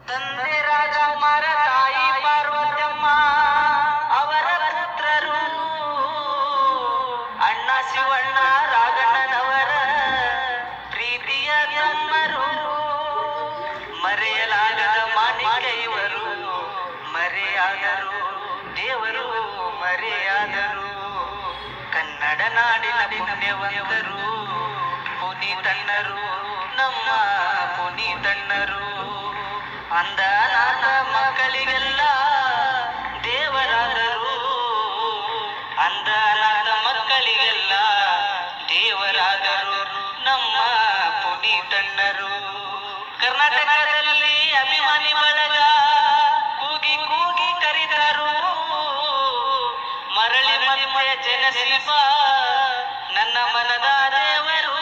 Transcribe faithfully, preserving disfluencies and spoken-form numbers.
ತಂದೆ ರಾಜಕುಮಾರ, ತಾಯಿ ಪಾರ್ವತಮ್ಮ, ಅವರ ಪುತ್ರರು ಅಣ್ಣ ಶಿವಣ್ಣ ರಾಘಣ್ಣನವರ ಪ್ರೀತಿಯ ತಮ್ಮರು. ಮರೆಯಲಾಗದ ಮಾಣಿಕ್ಯ ಇವರು, ಮರೆಯಾದರು ದೇವರು ಮರೆಯಾದರು. ಕನ್ನಡ ನಾಡಿನ ಪುಣ್ಯವಂತರು ಪುನೀತಣ್ಣರು, ನಮ್ಮ ಪುನೀತಣ್ಣರು. ಅಂಧನಾಥ ಮಕ್ಕಳಿಗೆಲ್ಲ ದೇವರಾದರು, ಅಂಧನಾಥ ಮಕ್ಕಳಿಗೆಲ್ಲ ದೇವರಾದರು ನಮ್ಮ ಪುನೀತಣ್ಣರು. ಕರ್ನಾಟಕದಲ್ಲಿ ಅಭಿಮಾನಿ ಬಳಗ ಕೂಗಿ ಕೂಗಿ ಕರೀತಾರು, ಮರಳಿ ಮತ್ತೆ ಜನಶಿಲ್ಪ ನನ್ನ ಮನದ ದೇವರು.